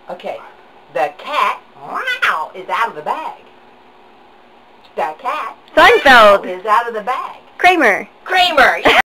Okay. The cat is out of the bag. The cat Seinfeld. is out of the bag. Kramer. Kramer.